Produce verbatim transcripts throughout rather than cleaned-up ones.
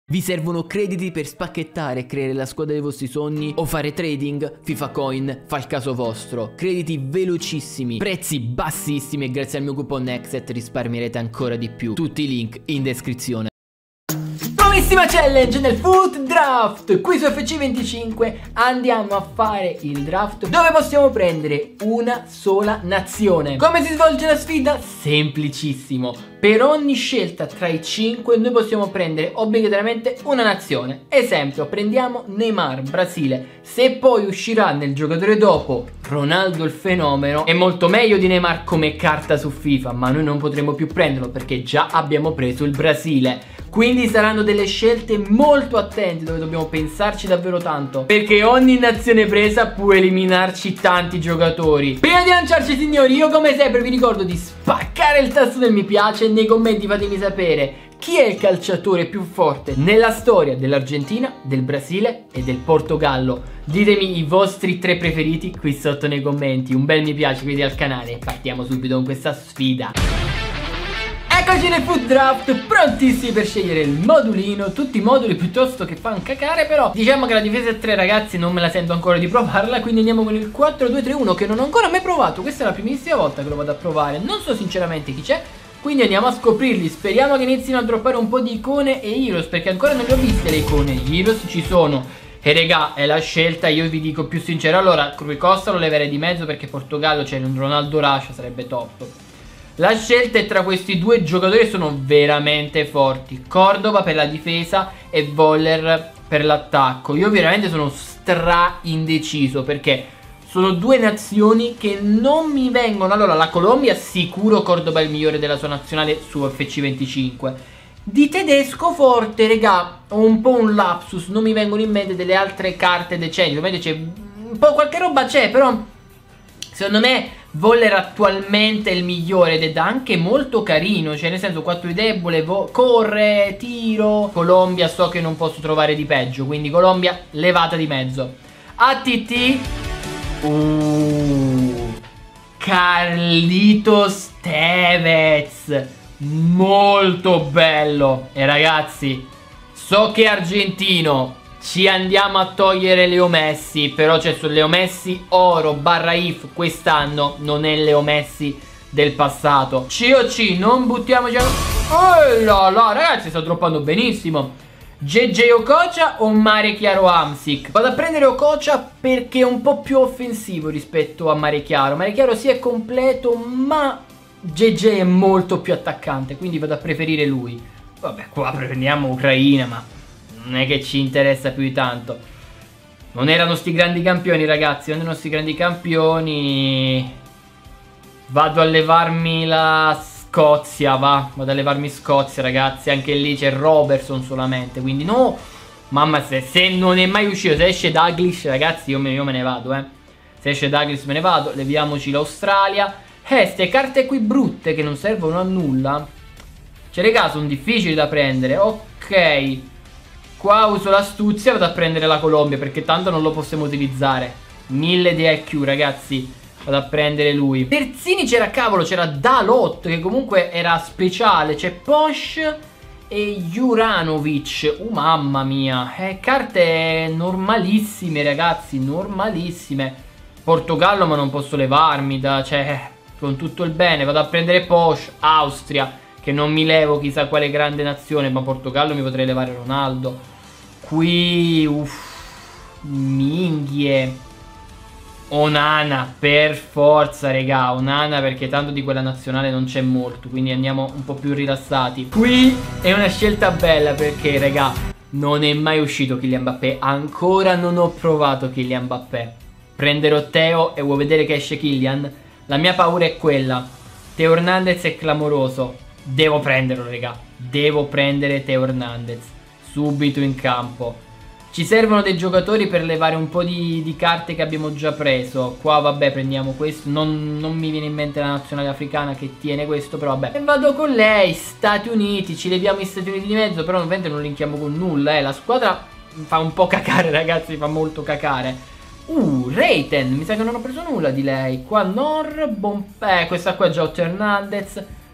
Vi servono crediti per spacchettare e creare la squadra dei vostri sogni o fare trading? FIFA Coin fa il caso vostro. Crediti velocissimi, prezzi bassissimi e grazie al mio coupon NEXET risparmierete ancora di più. Tutti i link in descrizione. Nuovissima challenge nel Foot Draft. Qui su F C venticinque andiamo a fare il draft dove possiamo prendere una sola nazione. Come si svolge la sfida? Semplicissimo. Per ogni scelta tra i cinque noi possiamo prendere obbligatoriamente una nazione. Esempio, prendiamo Neymar, Brasile. Se poi uscirà nel giocatore dopo Ronaldo il fenomeno, è molto meglio di Neymar come carta su FIFA, ma noi non potremo più prenderlo perché già abbiamo preso il Brasile. Quindi saranno delle scelte molto attente dove dobbiamo pensarci davvero tanto, perché ogni nazione presa può eliminarci tanti giocatori. Prima di lanciarci signori, io come sempre vi ricordo di spaccare il tasto del mi piace e nei commenti fatemi sapere chi è il calciatore più forte nella storia dell'Argentina, del Brasile e del Portogallo. Ditemi i vostri tre preferiti qui sotto nei commenti. Un bel mi piace, iscrivetevi al canale e partiamo subito con questa sfida. Eccoci nel Foot Draft, prontissimi per scegliere il modulino. Tutti i moduli piuttosto che fanno cacare, però diciamo che la difesa a tre ragazzi non me la sento ancora di provarla, quindi andiamo con il quattro due tre uno che non ho ancora mai provato. Questa è la primissima volta che lo vado a provare, non so sinceramente chi c'è, quindi andiamo a scoprirli. Speriamo che inizino a droppare un po' di icone e heroes, perché ancora non le ho viste le icone. Gli heroes ci sono e regà è la scelta, io vi dico più sincero. Allora Rui Costa lo leverei di mezzo perché Portogallo c'è un Ronaldo Russia, sarebbe top. La scelta è tra questi due giocatori che sono veramente forti, Cordova per la difesa e Voller per l'attacco. Io veramente sono stra indeciso perché sono due nazioni che non mi vengono. Allora la Colombia sicuro Cordova è il migliore della sua nazionale su F C venticinque. Di tedesco forte regà, ho un po' un lapsus, non mi vengono in mente delle altre carte decenti. Ovviamente c'è un po' qualche roba c'è, però secondo me Voller attualmente è il migliore ed è anche molto carino, cioè nel senso quattro di debole, corre, tiro. Colombia so che non posso trovare di peggio, quindi Colombia levata di mezzo. A T T uh, Carlitos Tevez, molto bello. E ragazzi, so che è argentino, ci andiamo a togliere Leo Messi, però c'è su Leo Messi oro barra if quest'anno, non è Leo Messi del passato. C O C, non buttiamoci a... Oh là là, ragazzi, sta droppando benissimo. J J Okocha o Mare Chiaro Hamsik? Vado a prendere Okocha perché è un po' più offensivo rispetto a Mare Chiaro. Mare Chiaro sì è completo, ma J J è molto più attaccante, quindi vado a preferire lui. Vabbè, qua prendiamo Ucraina, ma non è che ci interessa più di tanto. Non erano sti grandi campioni ragazzi, non erano sti grandi campioni. Vado a levarmi la Scozia, va. Vado a levarmi Scozia ragazzi. Anche lì c'è Robertson solamente, quindi no. Mamma, se, se non è mai uscito, se esce Douglas ragazzi io me, io me ne vado eh. Se esce Douglas me ne vado. Leviamoci l'Australia. Eh, ste carte qui brutte che non servono a nulla. Cioè raga, sono difficili da prendere. Ok, qua uso l'astuzia, vado a prendere la Colombia perché tanto non lo possiamo utilizzare. Mille di I Q ragazzi, vado a prendere lui. Terzini c'era, cavolo, c'era Dalot che comunque era speciale. C'è Posh e Juranovic. Uh, mamma mia, eh, carte normalissime ragazzi, normalissime. Portogallo ma non posso levarmi da, cioè, con tutto il bene. Vado a prendere Posh, Austria, che non mi levo chissà quale grande nazione, ma Portogallo mi potrei levare Ronaldo. Qui uff, minghie. Onana per forza regà, Onana perché tanto di quella nazionale non c'è molto, quindi andiamo un po' più rilassati. Qui è una scelta bella perché regà non è mai uscito Kylian Mbappé, ancora non ho provato Kylian Mbappé. Prenderò Teo e vuoi vedere che esce Kylian? La mia paura è quella. Teo Hernandez è clamoroso, devo prenderlo regà, devo prendere Teo Hernandez subito in campo. Ci servono dei giocatori per levare un po' di, di carte che abbiamo già preso. Qua vabbè prendiamo questo, non, non mi viene in mente la nazionale africana che tiene questo, però vabbè. E vado con lei, Stati Uniti, ci leviamo gli Stati Uniti di mezzo, però ovviamente non linkiamo con nulla, eh. La squadra fa un po' cacare ragazzi, fa molto cacare. Uh, Reiten, mi sa che non ho preso nulla di lei. Qua Nor, bon... eh, questa qua è già otto Hernandez.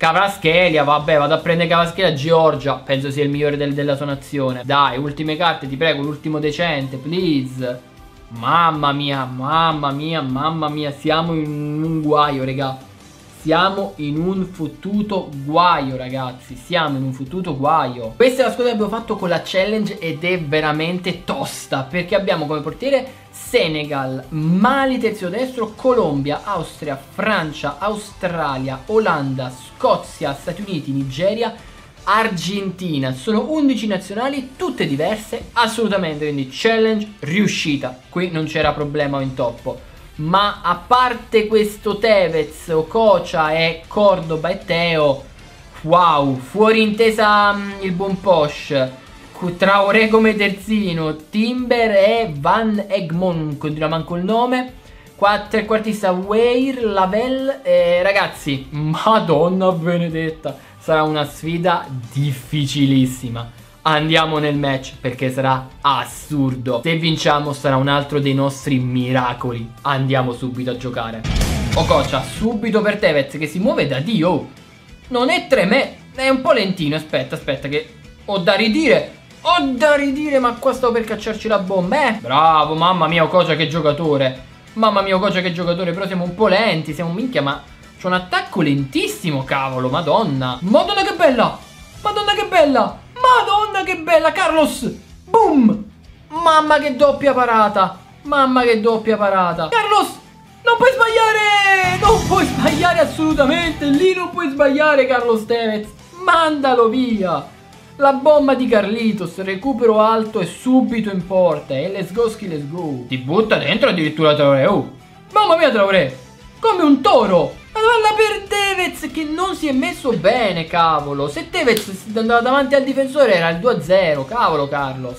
Kvaratskhelia, vabbè, vado a prendere Kvaratskhelia. Georgia, penso sia il migliore del, della sua nazione. Dai, ultime carte, ti prego, l'ultimo decente, please. Mamma mia, mamma mia, mamma mia, siamo in un guaio, raga. Siamo in un fottuto guaio, ragazzi. Siamo in un fottuto guaio. Questa è la squadra che abbiamo fatto con la challenge ed è veramente tosta, perché abbiamo come portiere Senegal, Mali terzino destro, Colombia, Austria, Francia, Australia, Olanda, Scozia, Stati Uniti, Nigeria, Argentina. Sono undici nazionali, tutte diverse, assolutamente. Quindi challenge riuscita. Qui non c'era problema o intoppo. Ma a parte questo Tevez, Okocha e Cordoba e Teo, wow, fuori intesa mh, il buon Posh, Traoré come terzino, Timber e Van Egmond, continuiamo anche il nome, trequartista Weir, Lavelle, eh, ragazzi, madonna benedetta, sarà una sfida difficilissima. Andiamo nel match perché sarà assurdo. Se vinciamo sarà un altro dei nostri miracoli. Andiamo subito a giocare. Okocha subito per Tevez che si muove da Dio. Non è tremendo, è un po' lentino. Aspetta, aspetta che ho da ridire. Ho da ridire, ma qua stavo per cacciarci la bomba, eh. Bravo, mamma mia Okocha che giocatore. Mamma mia Okocha che giocatore. Però siamo un po' lenti, siamo minchia, ma c'è un attacco lentissimo, cavolo, madonna. Madonna che bella. Madonna che bella. Madonna che bella, Carlos. Boom. Mamma che doppia parata. Mamma che doppia parata. Carlos, non puoi sbagliare. Non puoi sbagliare assolutamente. Lì non puoi sbagliare, Carlos Tevez. Mandalo via. La bomba di Carlitos, recupero alto e subito in porta. E let's go, ski, let's go. Ti butta dentro addirittura Traoré. Oh. Mamma mia Traoré. Come un toro. Madonna per Tevez che non si è messo bene, cavolo. Se Tevez andava davanti al difensore era il due a zero. Cavolo Carlos.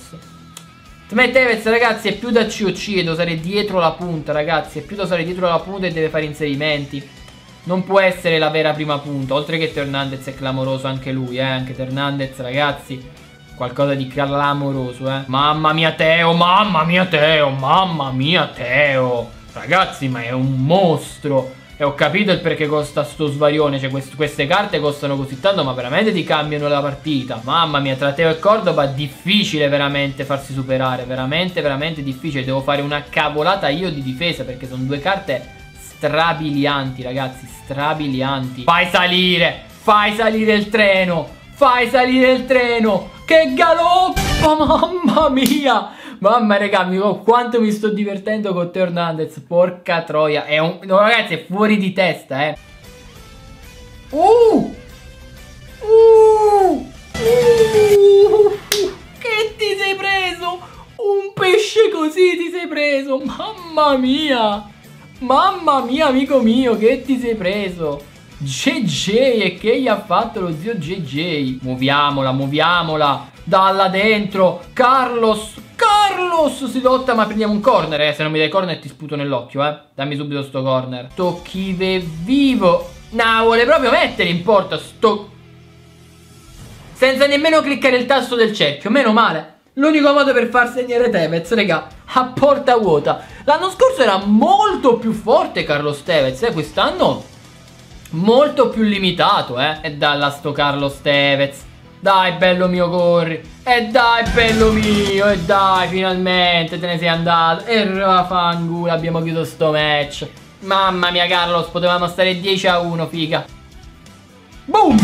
Per me Tevez, ragazzi, è più da C O C e deve stare dietro la punta, ragazzi. È più da stare dietro la punta e deve fare inserimenti. Non può essere la vera prima punta. Oltre che Hernandez è clamoroso anche lui, eh. Anche Hernandez, ragazzi, qualcosa di clamoroso, eh. Mamma mia Teo, mamma mia Teo, mamma mia Teo. Ragazzi, ma è un mostro. E ho capito il perché costa sto svarione. Cioè quest queste carte costano così tanto, ma veramente ti cambiano la partita. Mamma mia, tra Teo e Cordoba difficile veramente farsi superare. Veramente, veramente difficile. Devo fare una cavolata io di difesa, perché sono due carte strabilianti, ragazzi. Strabilianti. Fai salire, fai salire il treno. Fai salire il treno. Che galoppa, mamma mia. Mamma raga, quanto mi sto divertendo con Teo Hernandez. Porca troia. È un... No ragazzi, è fuori di testa, eh. Uh! Uh! Uh! Che ti sei preso? Un pesce così ti sei preso. Mamma mia. Mamma mia, amico mio, che ti sei preso? J J, e che gli ha fatto lo zio J J? Muoviamola, muoviamola. Dalla dentro. Carlos. Carlos si lotta, ma prendiamo un corner, eh. Se non mi dai corner ti sputo nell'occhio, eh. Dammi subito sto corner. Tocchive vivo. No, vuole proprio mettere in porta sto... Senza nemmeno cliccare il tasto del cerchio. Meno male. L'unico modo per far segnare Tevez, raga, a porta vuota. L'anno scorso era molto più forte Carlos Tevez, eh. Quest'anno molto più limitato, eh. E dalla sto Carlos Tevez. Dai bello mio, corri. E dai bello mio. E dai, finalmente te ne sei andato. E rafangula, abbiamo chiuso sto match. Mamma mia Carlos, potevamo stare dieci a uno, figa. Boom.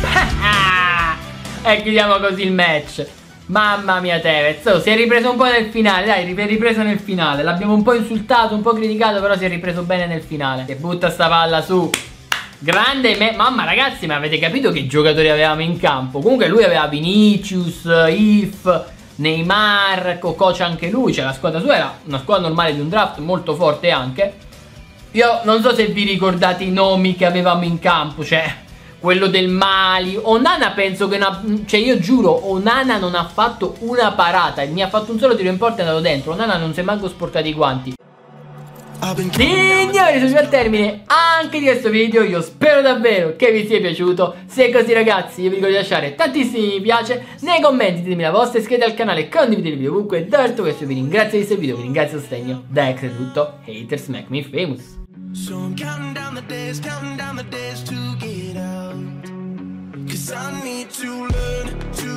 E chiudiamo così il match. Mamma mia Tevez, oh, si è ripreso un po' nel finale. Dai, è ripreso nel finale. L'abbiamo un po' insultato, un po' criticato, però si è ripreso bene nel finale. E butta sta palla su. Grande me. Mamma ragazzi, ma avete capito che giocatori avevamo in campo? Comunque lui aveva Vinicius, If, Neymar, Okocha anche lui. Cioè la squadra sua era una squadra normale di un draft, molto forte anche. Io non so se vi ricordate i nomi che avevamo in campo. Cioè quello del Mali. Onana penso che una... Cioè io giuro, Onana non ha fatto una parata. Mi ha fatto un solo tiro in porta e è andato dentro. Onana non si è manco sporcato i guanti. Signori, siamo al termine anche di questo video. Io spero davvero che vi sia piaciuto. Se è così ragazzi, io vi ricordo di lasciare tantissimi mi piace nei commenti, ditemi la vostra, iscrivetevi al canale, condividete il video ovunque. Detto questo vi ringrazio di questo video, vi ringrazio il sostegno. Da ex è tutto, haters make me famous. So I'm counting down the days, counting down the days to get out. 'cause I need to learn to